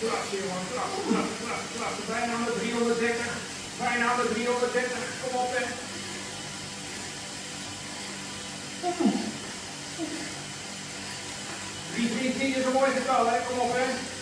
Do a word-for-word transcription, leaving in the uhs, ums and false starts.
Klasse jongen, klasse, klasse, klasse, klasse. Bijna aan de driehonderddertig. Bijna aan de driehonderddertig. Kom op hè. drie drie tien is een mooi getal hè, kom op hè.